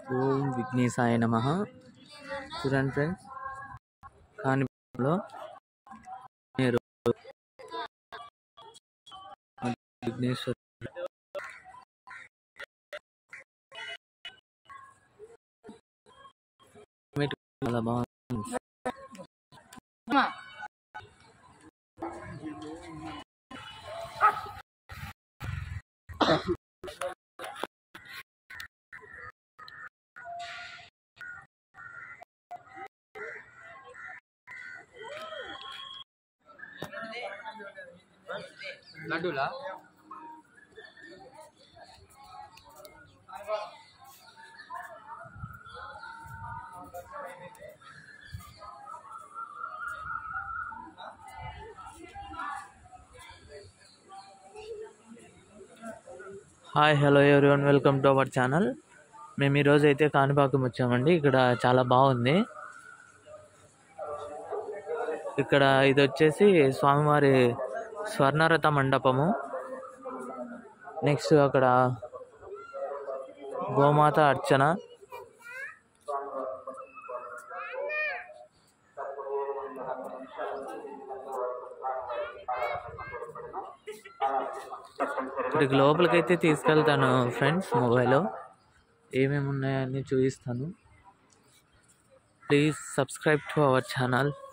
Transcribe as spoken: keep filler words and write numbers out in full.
ఓం విఘ్నేశాయ నమః. చూడండి ఫ్రెండ్స్, కాణిపాకంలో మీరు విఘ్నేశ్వర చాలా బాగుంది. లడ్డూలా hi hello everyone, welcome to our channel. మేము ఈరోజు అయితే కాణిపాకం వచ్చామండి. ఇక్కడ చాలా బాగుంది. ఇక్కడ ఇది వచ్చేసి స్వామివారి స్వర్ణరథ మండపము. నెక్స్ట్ అక్కడ గోమాత అర్చన, ఇక్కడికి లోపలికైతే తీసుకెళ్తాను ఫ్రెండ్స్. మొబైల్లో ఏమేమి ఉన్నాయని చూపిస్తాను. Please subscribe to our channel.